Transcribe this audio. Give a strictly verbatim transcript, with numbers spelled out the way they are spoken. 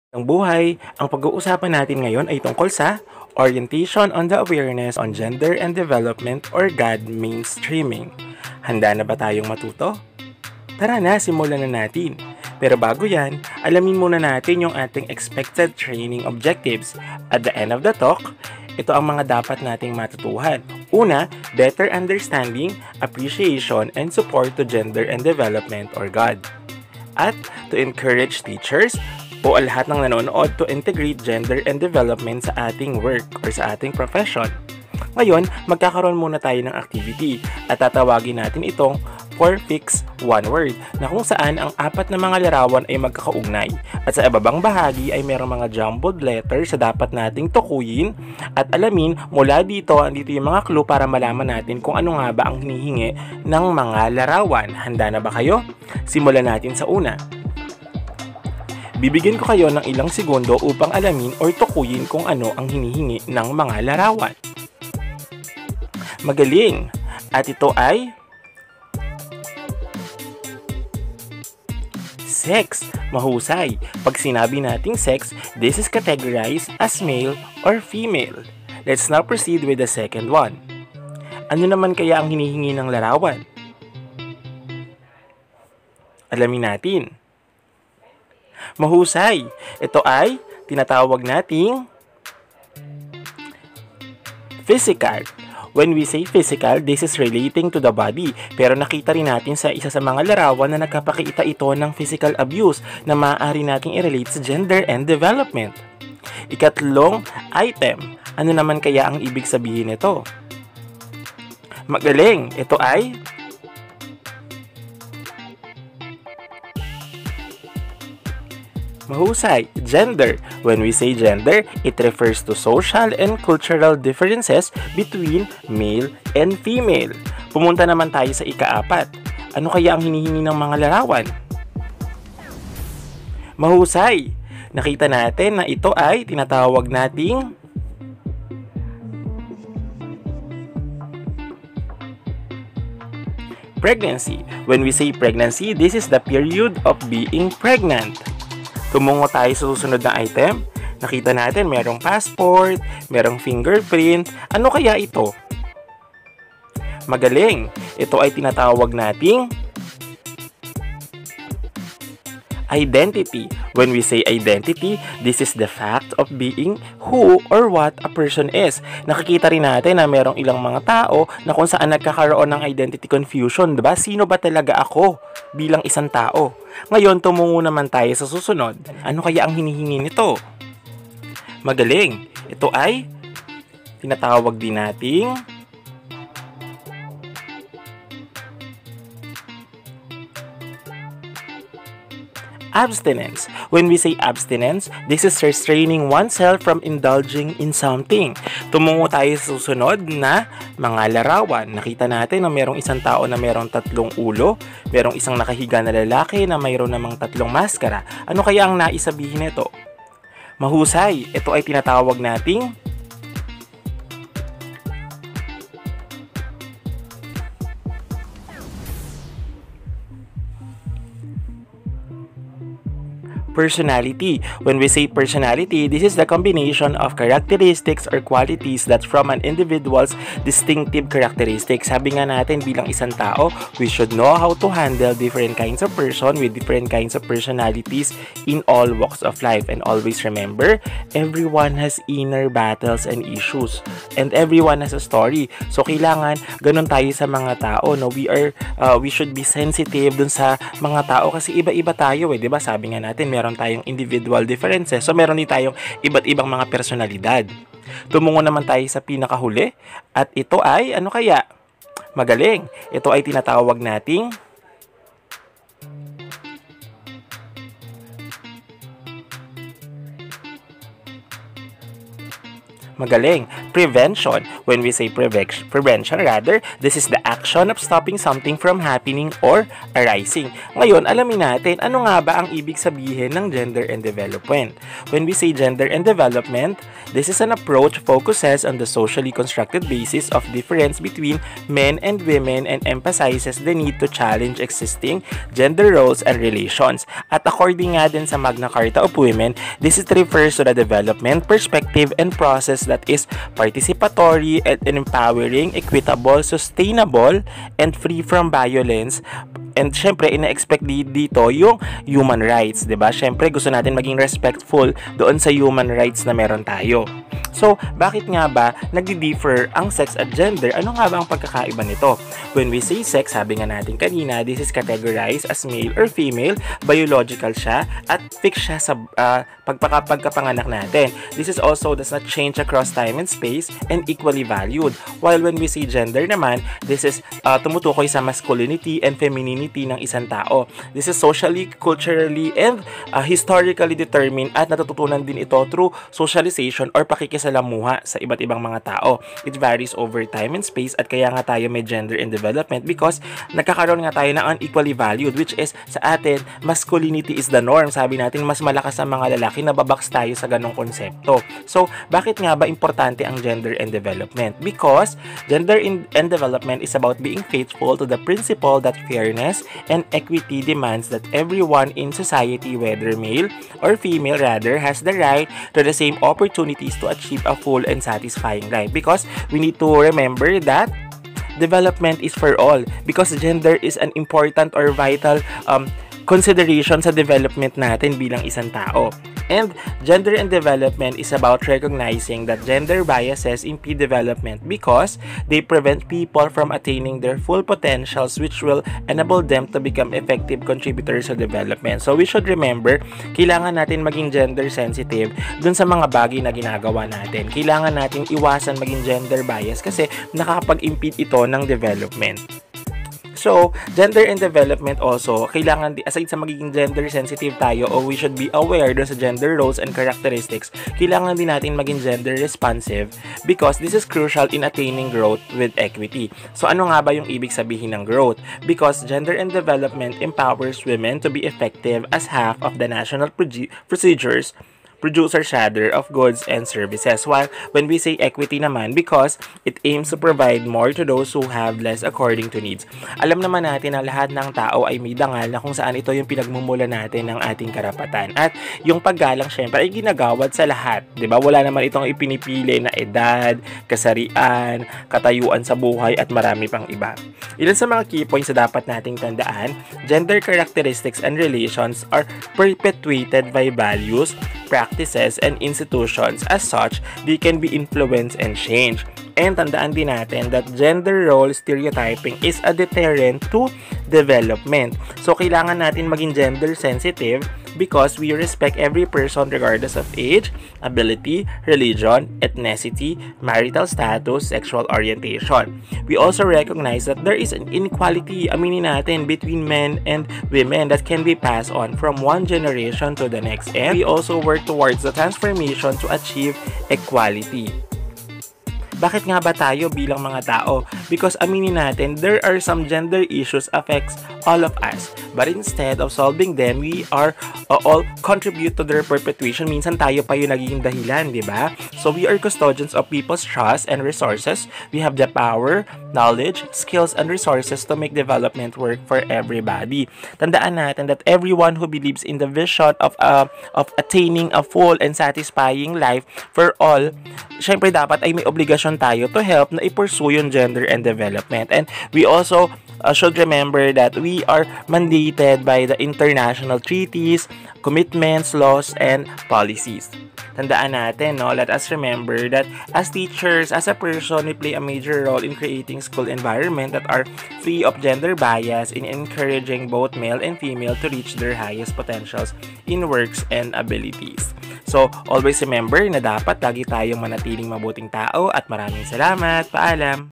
Ang buhay, ang pag-uusapan natin ngayon ay tungkol sa Orientation on the Awareness on Gender and Development or G A D Mainstreaming. Handa na ba tayong matuto? Tara na, simulan na natin. Pero bago yan, alamin muna natin yung ating expected training objectives. At the end of the talk, ito ang mga dapat nating matutuhan. Una, better understanding, appreciation, and support to gender and development or G A D. At to encourage teachers o lahat ng nanonood to integrate gender and development sa ating work or sa ating profession. Ngayon, magkakaroon muna tayo ng activity at tatawagin natin itong four fix one word na kung saan ang apat na mga larawan ay magkakaugnay at sa ibabang bahagi ay mayroong mga jumbled letters sa dapat nating tukuyin at alamin mula dito, andito yung mga clue para malaman natin kung ano nga ba ang hinihingi ng mga larawan. Handa na ba kayo? Simulan natin sa una. Bibigyan ko kayo ng ilang segundo upang alamin o tukuyin kung ano ang hinihingi ng mga larawan. Magaling! At ito ay sex. Mahusay. Pag sinabi nating sex, this is categorized as male or female. Let's now proceed with the second one. Ano naman kaya ang hinihingi ng larawan? Alamin natin. Mahusay. Ito ay tinatawag nating physical. When we say physical, this is relating to the body. Pero nakita rin natin sa isa sa mga larawan na nagkapakita ito ng physical abuse na maaari nating i-relate sa gender and development. Ikatlong item. Ano naman kaya ang ibig sabihin nito? Magaling. Ito ay mahusay. Gender. When we say gender, it refers to social and cultural differences between male and female. Pumunta naman tayo sa ikaapat. Ano kaya ang hinihingi ng mga larawan? Mahusay. Nakita natin na ito ay tinatawag nating pregnancy. When we say pregnancy, this is the period of being pregnant. Tumungo tayo sa susunod na item. Nakita natin merong passport, merong fingerprint. Ano kaya ito? Magaling! Ito ay tinatawag nating identity. When we say identity, this is the fact of being who or what a person is. Nakikita rin natin na merong ilang mga tao na kung saan nagkakaroon ng identity confusion, diba? Sino ba talaga ako bilang isang tao? Ngayon, tumungo naman tayo sa susunod. Ano kaya ang hinihingi nito? Magaling. Ito ay tinatawag din nating abstinence. When we say abstinence, this is restraining oneself from indulging in something. Tumungo tayo sa susunod na mga larawan. Nakita natin na merong isang tao na merong tatlong ulo, merong isang nakahiga na lalaki na mayroon namang tatlong maskara. Ano kaya ang naisabihin nito? Mahusay. Ito ay tinatawag nating personality. When we say personality, this is the combination of characteristics or qualities that's from an individual's distinctive characteristics. Sabi nga natin bilang isang tao, we should know how to handle different kinds of person with different kinds of personalities in all walks of life. And always remember, everyone has inner battles and issues. And everyone has a story. So kailangan ganun tayo sa mga tao, no? We are uh, we should be sensitive dun sa mga tao kasi iba-iba tayo, eh, 'di ba? Sabi nga natin, meron tayong individual differences. So, meron din tayong iba't ibang mga personalidad. Tumungo naman tayo sa pinakahuli. At ito ay, ano kaya? Magaling. Ito ay tinatawag nating Magaling. Prevention. When we say preve- prevention, rather, this is the action of stopping something from happening or arising. Ngayon, alamin natin, ano nga ba ang ibig sabihin ng gender and development? When we say gender and development, this is an approach focuses on the socially constructed basis of difference between men and women and emphasizes the need to challenge existing gender roles and relations. At according nga din sa Magna Carta of Women, this is refers to the development, perspective, and process that is participatory and empowering, equitable, sustainable, and free from violence. And syempre, ina-expect dito yung human rights, 'di ba? Syempre, gusto natin maging respectful doon sa human rights na meron tayo. So, bakit nga ba nagdi-differ ang sex at gender? Ano nga ba ang pagkakaiba nito? When we say sex, sabi nga natin kanina, this is categorized as male or female, biological siya, at fixed siya sa uh, pagpaka pagkapanganak natin. This is also does not change across time and space and equally valued. While when we say gender naman, this is uh, tumutukoy sa masculinity and femininity ng isang tao. This is socially, culturally, and uh, historically determined at natututunan din ito through socialization or pakikisalamuha sa iba't ibang mga tao. It varies over time and space at kaya nga tayo may gender and development because nagkakaroon nga tayo ng unequally valued, which is sa atin, masculinity is the norm. Sabi natin, mas malakas ang mga lalaki, nababaks tayo sa ganong konsepto. So, bakit nga ba importante ang gender and development? Because gender and development is about being faithful to the principle that fairness and equity demands that everyone in society, whether male or female rather, has the right to the same opportunities to achieve a full and satisfying life. Because we need to remember that development is for all, because gender is an important or vital um, consideration sa development natin bilang isang tao. And gender and development is about recognizing that gender biases impede development because they prevent people from attaining their full potentials, which will enable them to become effective contributors to development. So we should remember, kailangan natin maging gender sensitive dun sa mga bagay na ginagawa natin. Kailangan natin iwasan maging gender bias kasi nakakapag-impede ito ng development. So, gender and development also, kailangan, aside sa magiging gender sensitive tayo o we should be aware dun sa gender roles and characteristics, kailangan din natin maging gender responsive because this is crucial in attaining growth with equity. So, ano nga ba yung ibig sabihin ng growth? Because gender and development empowers women to be effective as half of the national procedures producer shader of goods and services. While when we say equity naman, because it aims to provide more to those who have less according to needs. Alam naman natin na lahat ng tao ay may dangal na kung saan ito yung pinagmumula natin ng ating karapatan. At yung paggalang syempre ay ginagawad sa lahat. Diba? Wala naman itong ipinipili na edad, kasarian, katayuan sa buhay at marami pang iba. Ilan sa mga key points na dapat nating tandaan, gender characteristics and relations are perpetuated by values, practices, and institutions. As such, they can be influenced and changed. And tandaan din natin that gender role stereotyping is a deterrent to development. So, kailangan natin maging gender sensitive because we respect every person regardless of age, ability, religion, ethnicity, marital status, sexual orientation. We also recognize that there is an inequality, aminin natin, between men and women that can be passed on from one generation to the next. And we also work towards the transformation to achieve equality. Bakit nga ba tayo bilang mga tao? Because aminin natin, there are some gender issues affects all of us. But instead of solving them, we are uh, all contribute to their perpetuation. Minsan tayo pa yung naging dahilan, di ba? So we are custodians of people's trust and resources. We have the power, knowledge, skills, and resources to make development work for everybody. Tandaan natin that everyone who believes in the vision of uh, of attaining a full and satisfying life for all, syempre dapat ay may obligasyon tayo to help na i-pursue yung gender and development. And we also uh, should remember that we are mandated by the international treaties, commitments, laws, and policies. Tandaan natin, no? Let us remember that as teachers, as a person, we play a major role in creating school environment that are free of gender bias in encouraging both male and female to reach their highest potentials in works and abilities. So, always remember na dapat lagi tayong manatiling mabuting tao at maraming salamat. Paalam!